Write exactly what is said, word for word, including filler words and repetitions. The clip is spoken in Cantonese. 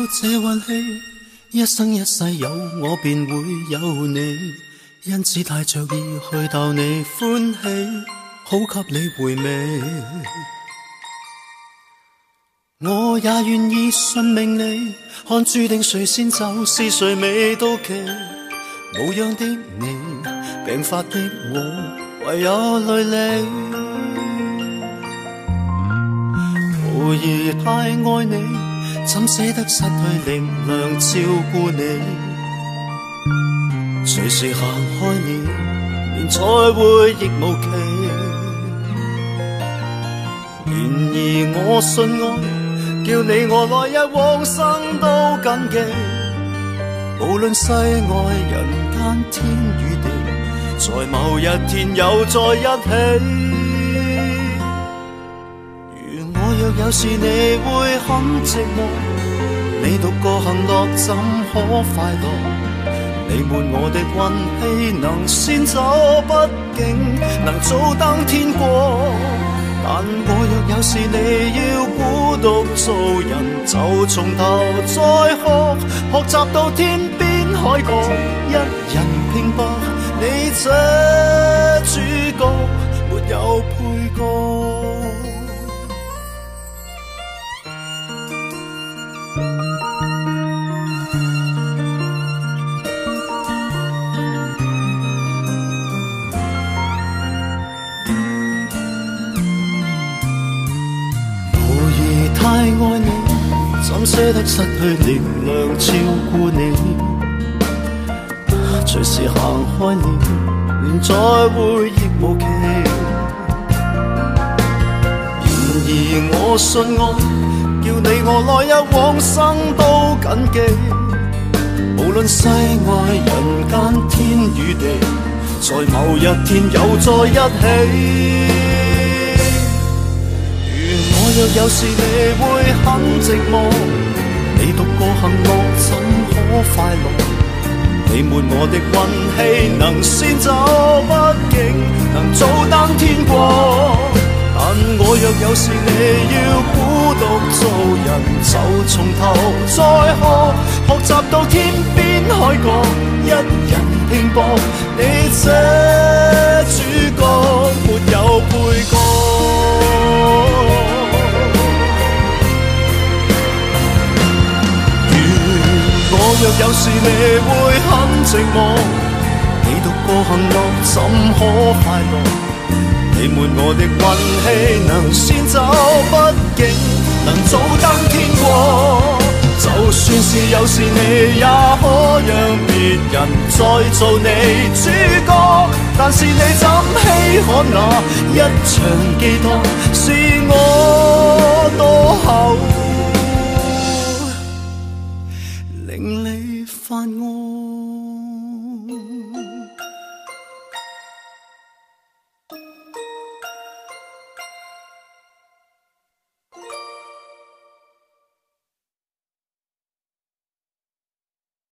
这运气，一生一世有我便会有你，因此带着意去逗你欢喜，好给你回味。我也愿意顺命你，看注定谁先走是谁未到期。无恙的你，病发的我，唯有泪离。无疑太爱你，怎捨得失去力量照顧你？隨時行開了，連再會亦無期。然而我信愛，叫你我來日往生都謹記。無論世外人間天與地，在某一天又在一起。若有時你會很寂寞，你獨個行樂怎可快樂？你瞞我的運氣能先走，畢竟能早登天國。但我若有時你要孤獨做人，就從頭再學，學習到天邊海角，一人拼搏。你這主角沒有配角。太愛你，怎捨得失去力量照顧你？隨時行開了，連再會亦無期。然而我信愛，叫你我來日往生都謹記。無論世外人間天與地，在某一天又在一起。若有時你會很寂寞，你獨個行樂怎可快樂？你瞞我的運氣能先走，畢竟能早登天國。但我若有時你要孤獨做人，就從頭再學，學習到天邊海角，一人拼搏。你這主角沒有配角。若有時你會很寂寞，你獨個行樂怎可快樂？你瞞我的運氣能先走，畢竟能早登天國。就算是有時你也可讓別人再做你主角，但是你怎稀罕那一場寄託，是我多厚令你發愛。